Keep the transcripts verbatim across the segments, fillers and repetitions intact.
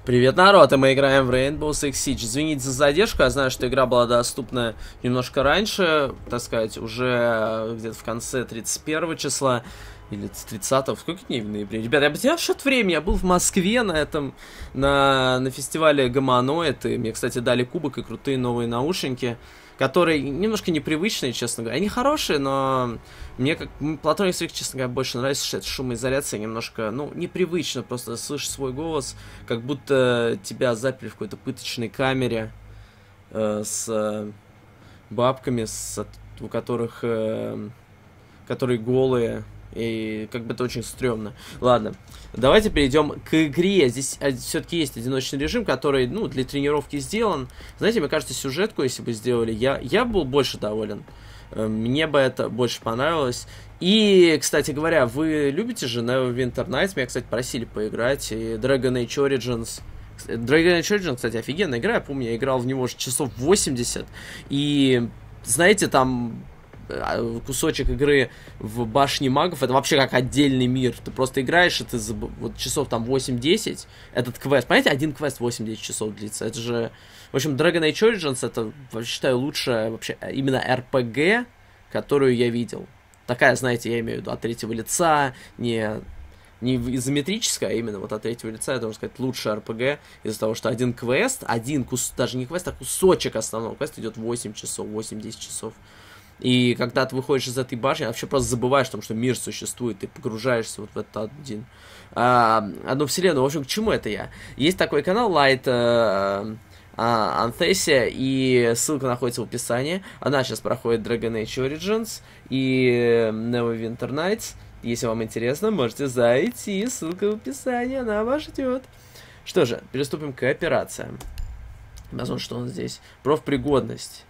Привет, народ, и мы играем в Rainbow Six Siege. Извините за задержку, я знаю, что игра была доступна немножко раньше, так сказать, уже где-то в конце тридцать первого числа, или тридцатого, сколько дней в ноябре? Ребята, я потерял счет времени, я был в Москве на этом, на, на фестивале Гомоноид, и мне, кстати, дали кубок и крутые новые наушники, которые немножко непривычные, честно говоря. Они хорошие, но мне, как Platonic Streak, честно говоря, больше нравится, что это шумоизоляция немножко, ну, непривычно просто слышать свой голос, как будто тебя заперли в какой-то пыточной камере э, с э, бабками, с, у которых, э, которые голые, и как бы это очень стрёмно. Ладно, давайте перейдем к игре. Здесь все-таки есть одиночный режим, который, ну, для тренировки сделан. Знаете, мне кажется, сюжетку, если бы сделали, я, я был больше доволен. Мне бы это больше понравилось. И, кстати говоря, вы любите же Neverwinter Nights? Меня, кстати, просили поиграть. И Dragon Age Origins. Dragon Age Origins, кстати, офигенная игра. Я помню, я играл в него уже часов восемьдесят. И, знаете, там кусочек игры в башне магов, это вообще как отдельный мир. Ты просто играешь, и ты заб... вот часов там восемь-десять, этот квест, понимаете, один квест восемь-десять часов длится. Это же, в общем, Dragon Age Origins, это, считаю, лучшая вообще именно эр пи джи, которую я видел. Такая, знаете, я имею в виду от третьего лица, не, не изометрическая, а именно вот от третьего лица, я должен сказать, лучшая эр пи джи, из-за того, что один квест, один кус... даже не квест, а кусочек основного квеста идет восемь часов, восемь-десять часов. И когда ты выходишь из этой башни, вообще просто забываешь о том, что мир существует, ты погружаешься вот в этот один, а, одну вселенную. В общем, к чему это я? Есть такой канал Light uh, uh, Anthesia, и ссылка находится в описании. Она сейчас проходит Dragon Age Origins и Neverwinter Nights. Если вам интересно, можете зайти, ссылка в описании, она вас ждет. Что же, приступим к операциям. Посмотрим, что он здесь. Профпригодность.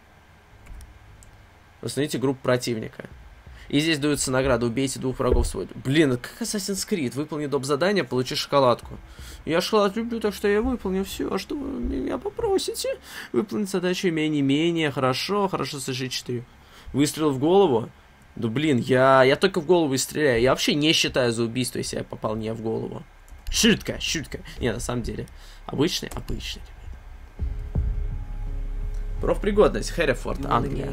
Установите группу противника. И здесь даются награды. Убейте двух врагов свой. Блин, это как Assassin's Creed. Выполни доп. Задание, получи шоколадку. Я шоколад люблю, так что я выполню все. А что вы меня попросите? Выполнить задачу менее-менее. Хорошо, хорошо, сожжи четыре. Выстрел в голову? Да блин, я, я только в голову и стреляю. Я вообще не считаю за убийство, если я попал не в голову. Шутка, шутка. Не, на самом деле. Обычный, обычный. Профпригодность. Хэррифорд, Англия.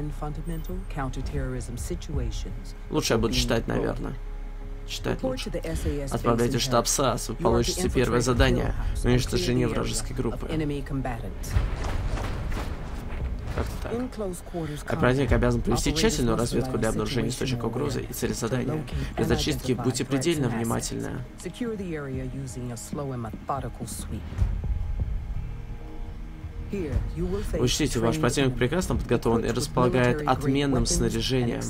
Лучше я буду читать, наверное. Читать лучше. Отправляйте в штаб САС. Вы получите первое задание. Уничтожение вражеской группы. Как-то так. Оперативник обязан провести тщательную разведку для обнаружения источника угрозы и цели задания. При зачистке будьте предельно внимательны. Учтите, ваш противник прекрасно подготовлен и располагает отменным снаряжением.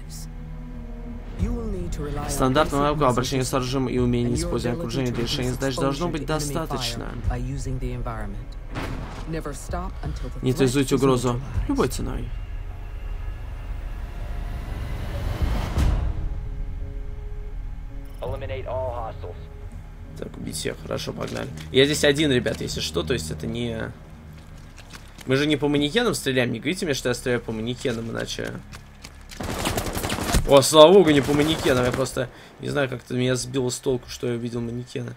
Стандартного навыка обращения с оружием и умения использования окружения для решения задач должно быть достаточно. Нейтрализуйте угрозу любой ценой. Так, убить всех, хорошо, погнали. Я здесь один, ребят, если что, то есть это не... Мы же не по манекенам стреляем, не говорите мне, что я стреляю по манекенам, иначе... О, слава богу, не по манекенам, я просто не знаю, как-то меня сбило с толку, что я видел манекены.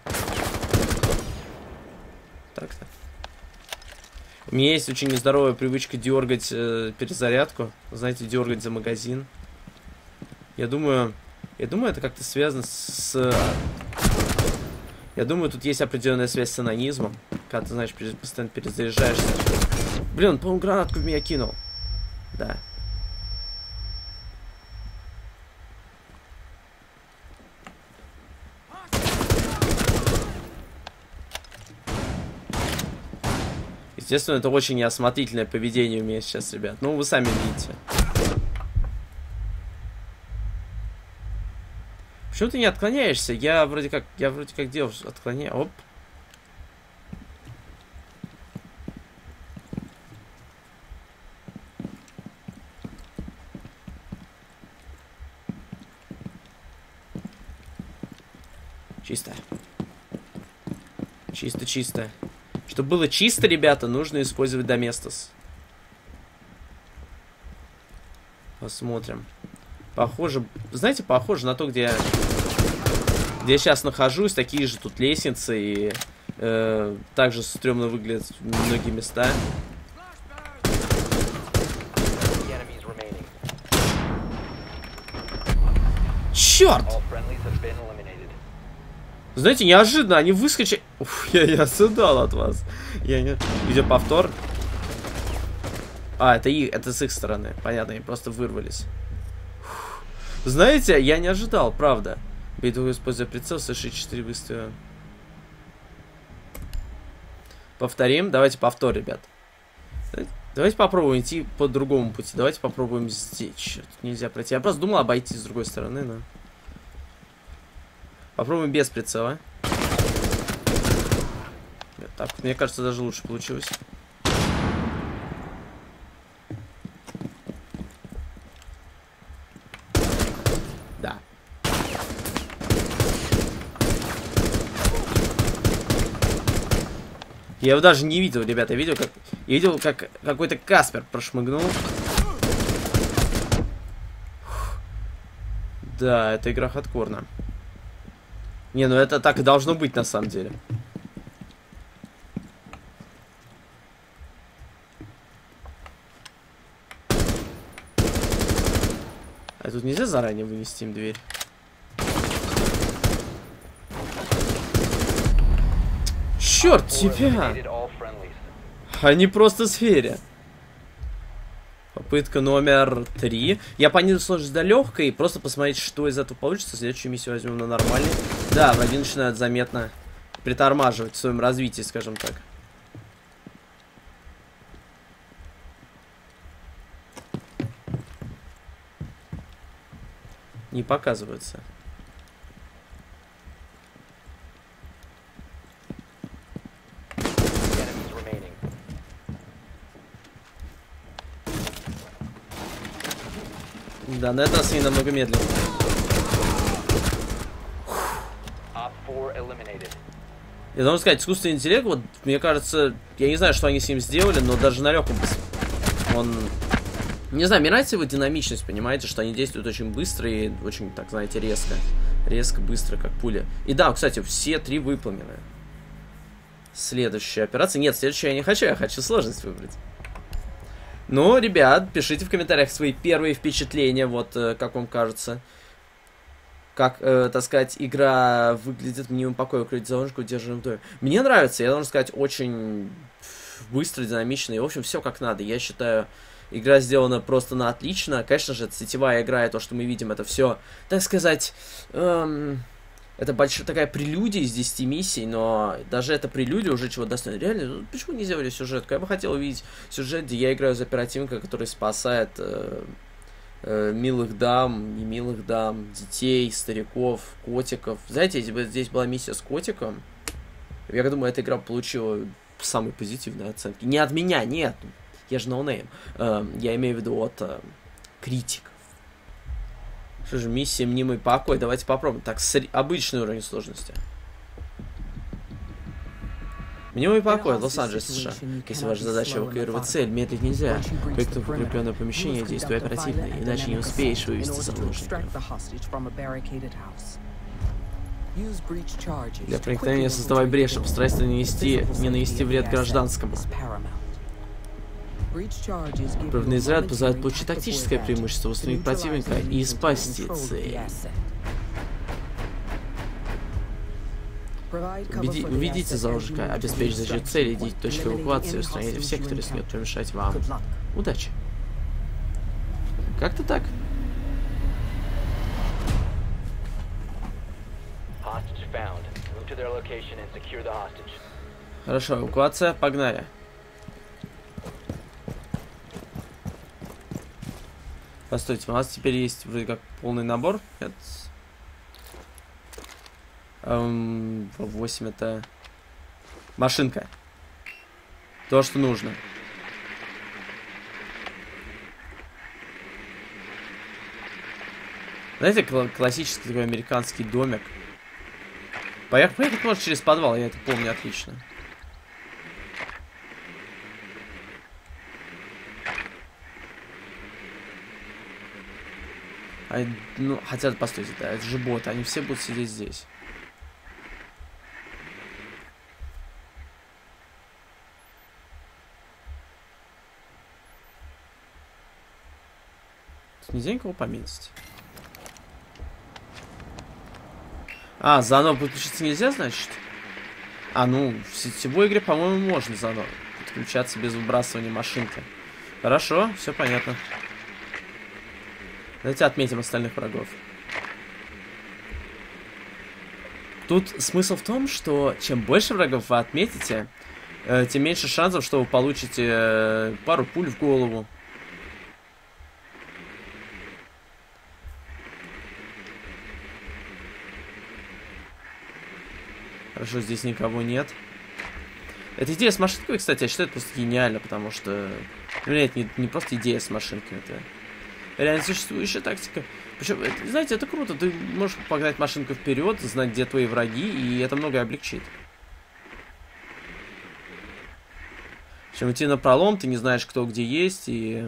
Так-то. У меня есть очень нездоровая привычка дергать э, перезарядку, знаете, дергать за магазин. Я думаю, я думаю, это как-то связано с... Я думаю, тут есть определенная связь с анонизмом, когда ты, знаешь, постоянно перезаряжаешься. Блин, он, по-моему, гранатку в меня кинул. Да. Естественно, это очень неосмотрительное поведение у меня сейчас, ребят. Ну, вы сами видите. Почему ты не отклоняешься? Я вроде как, я вроде как делал, отклоняю. Оп. Чисто. Чисто, чисто. Чтобы было чисто, ребята, нужно использовать Доместос. Посмотрим. Похоже, знаете, похоже на то, где я, где я сейчас нахожусь. Такие же тут лестницы и Э, также стрёмно выглядят многие места. Черт! Знаете, неожиданно они выскочили. Уф, я не ожидал от вас. Я не... Идет повтор. А, это, и... это с их стороны. Понятно, они просто вырвались. Фух. Знаете, я не ожидал, правда. Битву используя прицел, совершить четыре выстрела. Повторим. Давайте повтор, ребят. Давайте попробуем идти по другому пути. Давайте попробуем здесь. Черт, нельзя пройти. Я просто думал обойти с другой стороны, но... Попробуем без прицела. Так, мне кажется, даже лучше получилось. Да. Я его даже не видел, ребята. Я видел, как... Я видел, как какой-то Каспер прошмыгнул. Да, это игра хардкорна. Не, ну это так и должно быть на самом деле. А тут нельзя заранее вынести им дверь? Черт тебя! Они просто в сфере. Попытка номер три. Я понизил сложность до легкой. Просто посмотреть, что из этого получится. Следующую миссию возьмем на нормальный. Да, враги начинают заметно притормаживать в своем развитии, скажем так. Не показываются. Да, на этот раз они намного медленнее. Я должен сказать, искусственный интеллект, вот, мне кажется, я не знаю, что они с ним сделали, но даже на легком он... Не знаю, мне нравится его динамичность, понимаете, что они действуют очень быстро и очень, так знаете, резко. Резко, быстро, как пуля. И да, кстати, все три выполнены. Следующая операция. Нет, следующую я не хочу, я хочу сложность выбрать. Ну, ребят, пишите в комментариях свои первые впечатления, вот, как вам кажется. Как, э, так сказать, игра выглядит. Мне покой укрыть заложнику, удерживаем в доме. Мне нравится, я должен сказать, очень быстро, динамично. И, в общем, все как надо. Я считаю, игра сделана просто на отлично. Конечно же, сетевая игра и то, что мы видим, это все, так сказать, эм, это большая такая прелюдия из десяти миссий, но даже эта прелюдия уже чего достойна. Реально, ну, почему не сделали сюжетку? Я бы хотел увидеть сюжет, где я играю за оперативника, который спасает... Э, милых дам, не милых дам, детей, стариков, котиков. Знаете, если бы здесь была миссия с котиком, я думаю, эта игра получила самые позитивные оценки. Не от меня, нет. Я же ноунейм. Я имею в виду от э, критиков. Что же, миссия мнимый покой. Давайте попробуем. Так, обычный уровень сложности. Мнимый покой, Лос-Анджелес, США. Если ваша задача эвакуировать цель, медлить нельзя. Проектом укрепленное помещение, действуй оперативно, иначе не успеешь вывести заложника. Для проникновения создавай брешь, постарайся нанести, не нанести вред гражданскому. Прорывный заряд позволяет получить тактическое преимущество, устранить противника и спасти цель. Убеди, уведите заложника, обеспечьте защиту цели, идите в точку эвакуации, устраните всех, кто рискнет помешать вам. Удачи. Как-то так. Хорошо, эвакуация, погнали. Постойте, у нас теперь есть вроде как полный набор. Нет. Эм, восемь это машинка. То, что нужно. Знаете, кл классический такой американский домик. Поехать, поехать может через подвал, я это помню отлично. А, ну, хотя, постойте, да, это же боты, они все будут сидеть здесь. Нельзя никого пометить. А, заново подключиться нельзя, значит? А, ну, в сетевой игре, по-моему, можно заново подключаться без выбрасывания машинки. Хорошо, все понятно. Давайте отметим остальных врагов. Тут смысл в том, что чем больше врагов вы отметите, э, тем меньше шансов, что вы получите э, пару пуль в голову. Хорошо, здесь никого нет. Эта идея с машинкой, кстати, я считаю, просто гениально, потому что... Ну, нет, не, не просто идея с машинкой, это реально существующая тактика. Причем, это, знаете, это круто. Ты можешь погнать машинку вперед, знать, где твои враги, и это многое облегчит. Чем идти на пролом, ты не знаешь, кто где есть, и...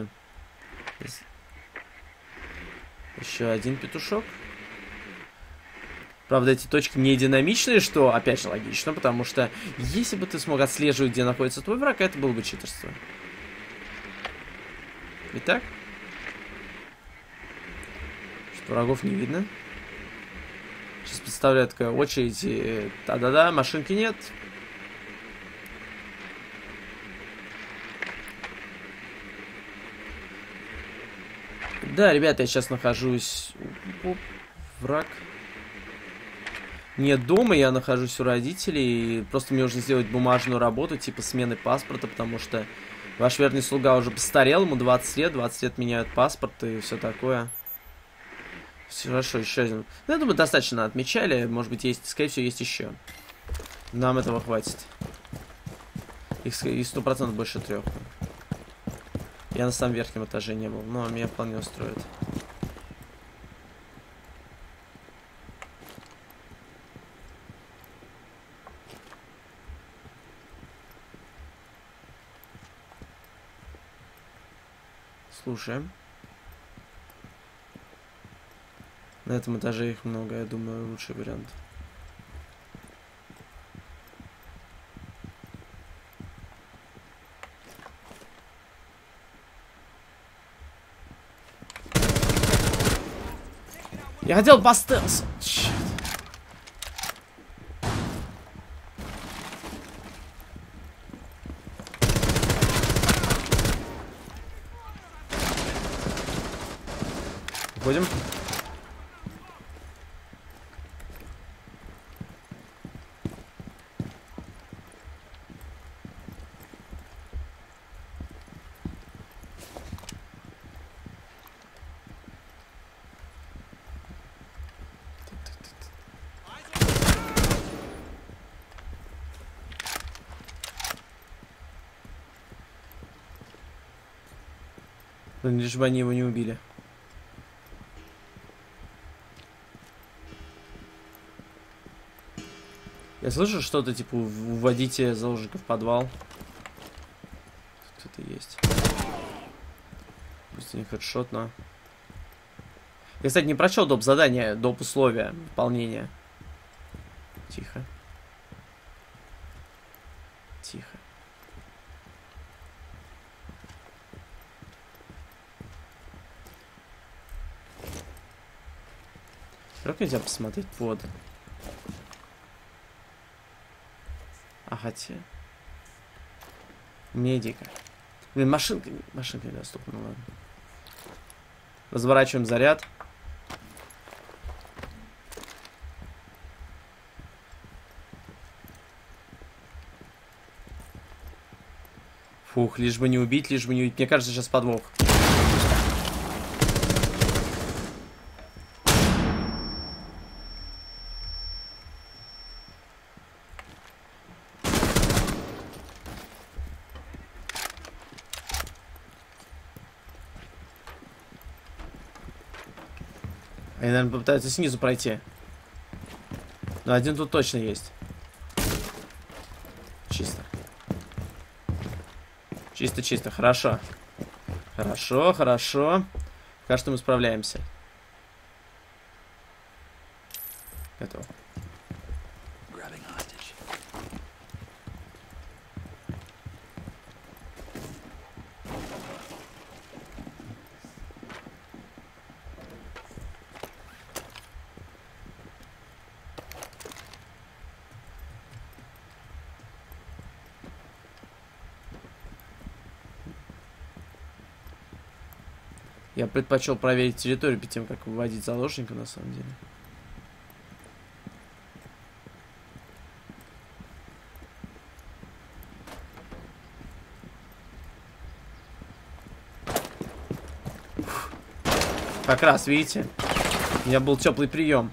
Еще один петушок. Правда, эти точки не динамичные, что, опять же, логично, потому что если бы ты смог отслеживать, где находится твой враг, это было бы читерство. Итак. Что врагов не видно. Сейчас представляю такая очередь, и... Да-да-да, машинки нет. Да, ребята, я сейчас нахожусь... Враг... Нет дома, я нахожусь у родителей, и просто мне нужно сделать бумажную работу, типа смены паспорта, потому что ваш верный слуга уже постарел, ему двадцать лет, двадцать лет меняют паспорт и все такое. Все хорошо, еще один. Ну, я думаю, достаточно отмечали, может быть, есть, скорее всего, есть еще. Нам этого хватит. Их сто процентов больше трех. Я на самом верхнем этаже не был, но меня вполне устроит. Слушаем. На этом этаже их много, я думаю, лучший вариант. Я хотел по стелсу. Черт. Уходим. Лишь бы они его не убили. Я слышу что-то, типа, уводите заложников в подвал. Тут кто-то есть. Пусть у них хедшот, но... Я, кстати, не прочел доп. Задание, доп. Условия выполнения. Тихо. Тихо. Как нельзя посмотреть под? А хотя... Медика. Блин, машинка... Машинка недоступна, ну ладно. Разворачиваем заряд. Фух, лишь бы не убить, лишь бы не убить. Мне кажется, сейчас подвох. Они, наверное, попытаются снизу пройти. Но один тут точно есть. Чисто. Чисто-чисто. Хорошо. Хорошо, хорошо. Пока что мы справляемся. Готово. Я предпочел проверить территорию перед тем, как выводить заложника, на самом деле. Как раз, видите? У меня был теплый прием.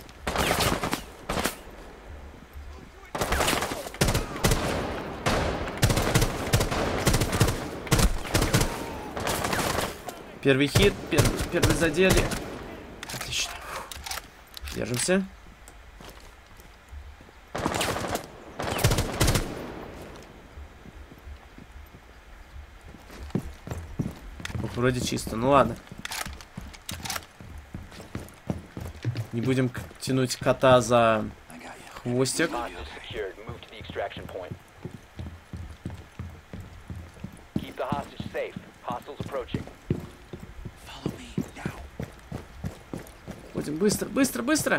Первый хит, первый, первый задели. Отлично. Держимся. Вроде чисто, ну ладно. Не будем тянуть кота за хвостик. Ходим быстро, быстро, быстро.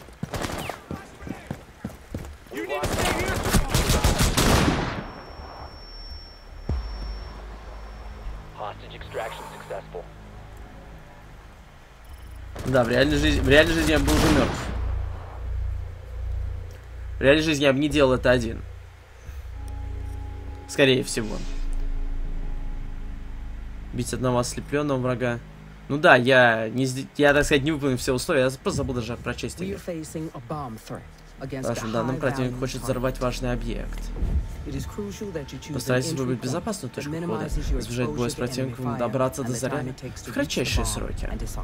Да, в реальной жизни, в реальной жизни я был уже мертв. В реальной жизни я бы не делал это один. Скорее всего. Бить одного ослепленного врага. Ну да, я, не, я, так сказать, не выполнил все условия, я просто забыл даже прочесть их. Вашим данным, противник хочет взорвать важный объект. Постарайтесь выбрать безопасную точку входа, избежать боя с противником, добраться до заряда в кратчайшие сроки.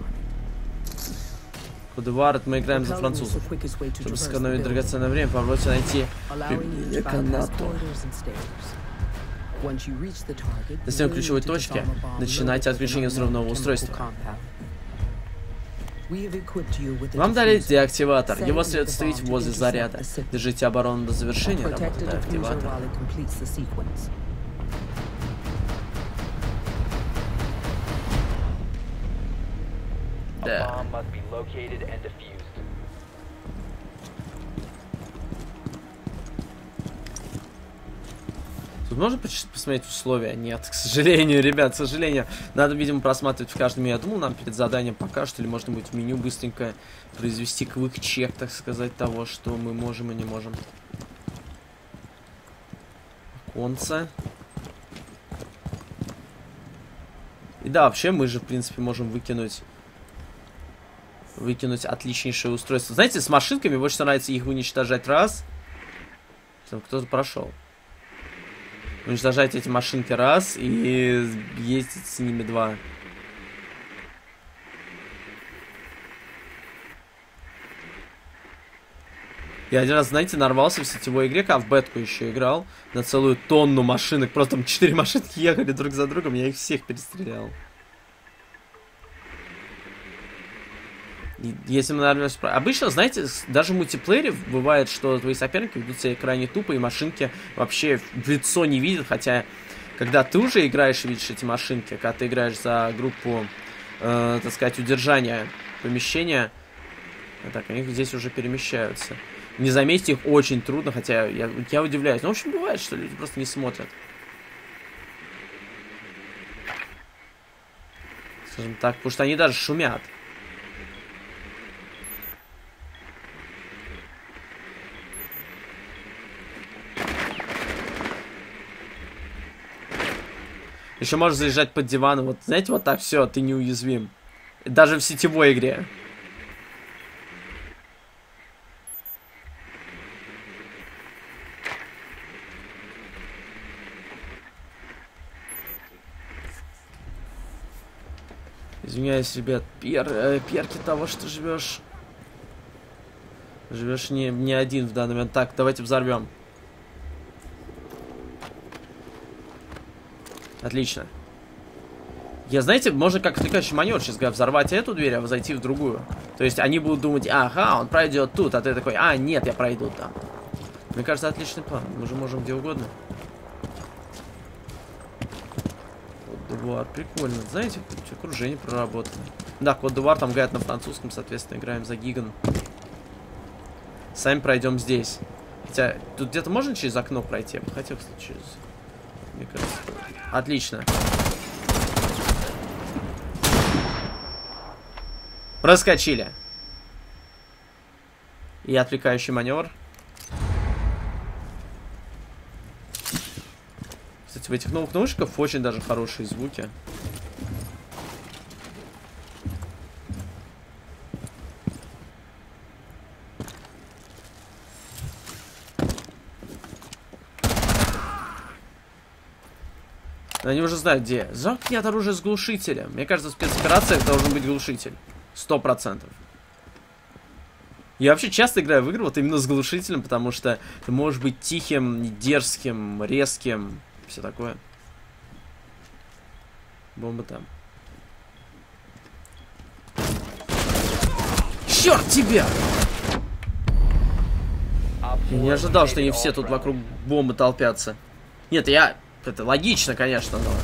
Кодевар, мы играем за французов. Чтобы сэкономить драгоценное время, попробуйте найти применение канату. Достигнув ключевой точки, начинайте отключение взрывного устройства. Вам дали деактиватор. Его следует ставить возле заряда. Держите оборону до завершения работы деактиватора. Да. Тут можно посмотреть условия? Нет, к сожалению, ребят, к сожалению. Надо, видимо, просматривать в каждом. Я думал, нам перед заданием покажут, или можно будет в меню быстренько произвести квик-чек, так сказать, того, что мы можем и не можем. Оконце. И да, вообще мы же, в принципе, можем выкинуть... Выкинуть отличнейшее устройство. Знаете, с машинками больше нравится их уничтожать раз. Там кто-то прошел. Уничтожать эти машинки раз и ездить с ними два. Я один раз, знаете, нарвался в сетевой игре, а в бетку еще играл, на целую тонну машинок. Просто там четыре машинки ехали друг за другом, я их всех перестрелял. Если мы нарвемся... Обычно, знаете, даже в мультиплеере бывает, что твои соперники ведут себя крайне тупо, и машинки вообще в лицо не видят, хотя, когда ты уже играешь и видишь эти машинки, когда ты играешь за группу, э, так сказать, удержания помещения, так, они здесь уже перемещаются. Не заметить их очень трудно, хотя я, я удивляюсь. Ну, в общем, бывает, что люди просто не смотрят. Скажем так, потому что они даже шумят. Еще можешь заезжать под диван. Вот, знаете, вот так все, ты неуязвим. Даже в сетевой игре. Извиняюсь, ребят, пер, э, перки того, что живешь. Живешь не, не один в данный момент. Так, давайте взорвем. Отлично. Я, знаете, можно как отвлекающий маневр сейчас говоря, взорвать эту дверь, а зайти в другую. То есть они будут думать, ага, он пройдет тут, а ты такой, а, нет, я пройду там. Мне кажется, отличный план. Мы же можем где угодно. Код-Девуар, прикольно. Знаете, окружение проработано. Да, Код-Девуар там говорят на французском, соответственно, играем за Гиган. Сами пройдем здесь. Хотя, тут где-то можно через окно пройти? Я бы хотел, кстати, через... Мне кажется... Отлично. Проскочили. И отвлекающий маневр. Кстати, в этих новых наушниках очень даже хорошие звуки. Они уже знают, где. Замкни от оружия с глушителем. Мне кажется, в спецоперациях должен быть глушитель. Сто процентов. Я вообще часто играю в игры вот именно с глушителем, потому что ты можешь быть тихим, дерзким, резким. Все такое. Бомба там. Черт тебя! Я не ожидал, что они все тут вокруг бомбы толпятся. Нет, я... Это логично, конечно, но...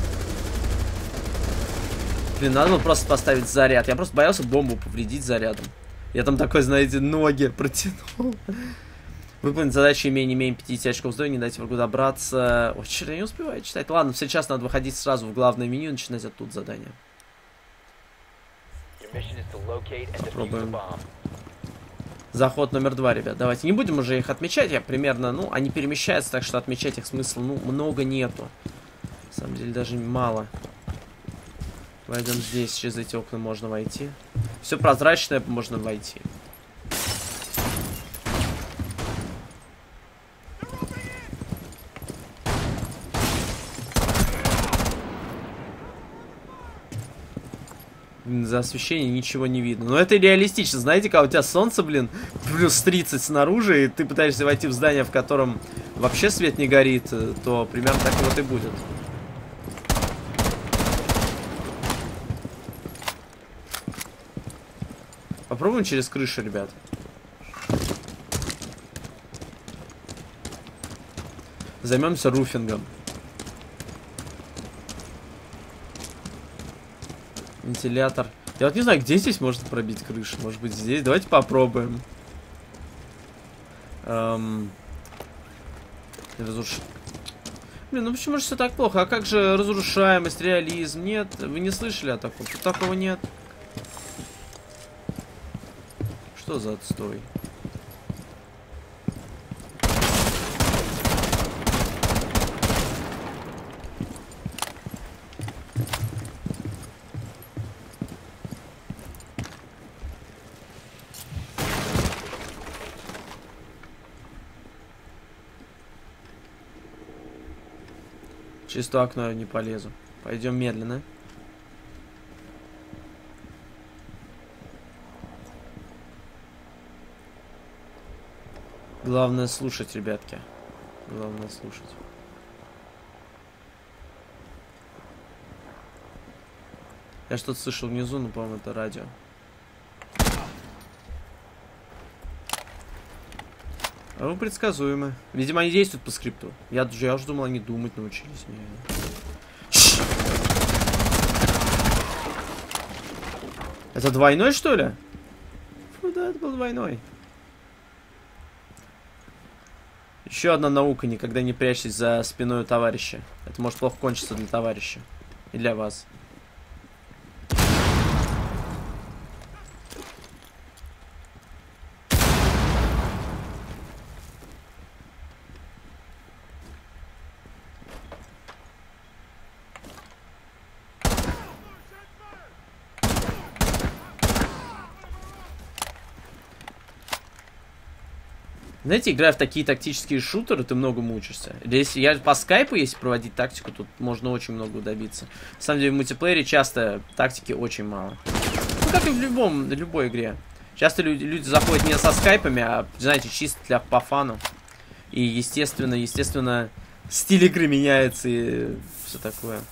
Блин, надо было просто поставить заряд. Я просто боялся бомбу повредить зарядом. Я там такой, знаете, ноги протянул. Выполнить задачу, имея не менее пятидесяти очков здоровья, не дайте врагу добраться. Ой, что я не успеваю читать. Ладно, сейчас надо выходить сразу в главное меню и начинать оттуда задание. Попробуем. Заход номер два, ребят. Давайте не будем уже их отмечать. Я примерно, ну, они перемещаются, так что отмечать их смысла, ну, много нету. На самом деле, даже мало. Пойдем здесь, через эти окна можно войти. Все прозрачное, можно войти. За освещение ничего не видно. Но это реалистично. Знаете, когда у тебя солнце, блин, плюс тридцать снаружи, и ты пытаешься войти в здание, в котором вообще свет не горит, то примерно так вот и будет. Попробуем через крышу, ребят. Займемся руфингом. Вентилятор. Я вот не знаю, где здесь можно пробить крышу. Может быть, здесь. Давайте попробуем. Эм... Разруш... Блин, ну почему же все так плохо? А как же разрушаемость, реализм? Нет, вы не слышали о таком? Тут такого нет. Что за отстой? Через то окно я не полезу. Пойдем медленно. Главное слушать, ребятки. Главное слушать. Я что-то слышал внизу, но, по-моему, это радио. А вы предсказуемы. Видимо, они действуют по скрипту. Я, я уже думал, они думать научились. Это двойной, что ли? Ну да, это был двойной. Еще одна наука: никогда не прячьтесь за спиной у товарища. Это может плохо кончиться для товарища. И для вас. Знаете, играя в такие тактические шутеры, ты много мучишься. Если я по скайпу, если проводить тактику, тут можно очень много добиться. На самом деле в мультиплеере часто тактики очень мало. Ну, как и в любом, в любой игре. Часто люди, люди заходят не со скайпами, а, знаете, чисто для по фану. И, естественно, естественно, стиль игры меняется и все такое.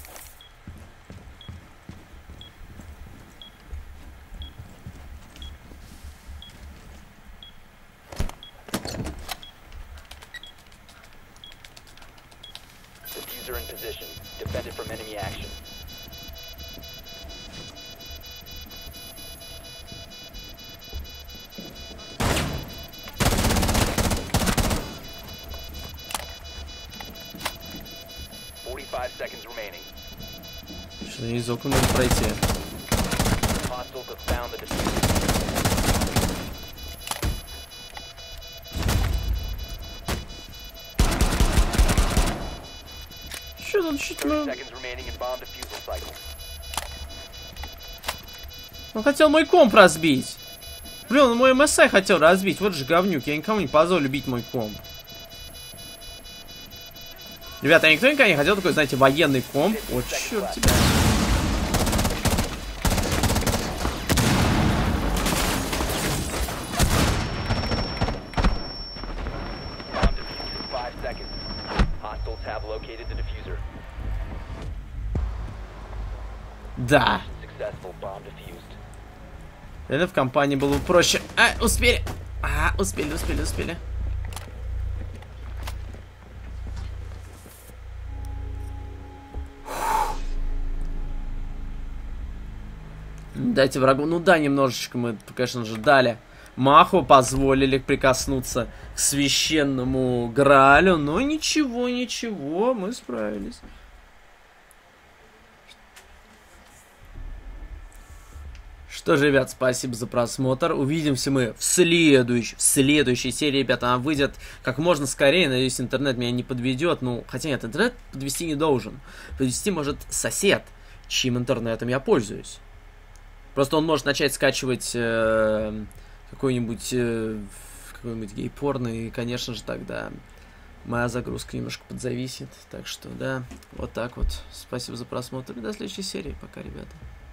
Что из окна надо пройти. Что тут чуть ну... Он хотел мой комп разбить. Блин, он мой эм эс ай хотел разбить. Вот же говнюк. Я никому не позволю бить мой комп. Ребята, никто никогда не хотел такой, знаете, военный комп. О, черт тебя. Да. Это в компании было бы проще. А, успели. А, успели, успели, успели. Дайте врагу. Ну да, немножечко мы, конечно же, дали маху, позволили прикоснуться к священному Граалю. Но ничего, ничего, мы справились. Что же, ребят, спасибо за просмотр. Увидимся мы в следующей, в следующей серии, ребята. Она выйдет как можно скорее. Надеюсь, интернет меня не подведет. Ну, хотя нет, интернет подвести не должен. Подвести может сосед, чьим интернетом я пользуюсь. Просто он может начать скачивать э, какой-нибудь э, какой-нибудь гей-порно. И, конечно же, тогда моя загрузка немножко подзависит. Так что, да, вот так вот. Спасибо за просмотр. И до следующей серии. Пока, ребята.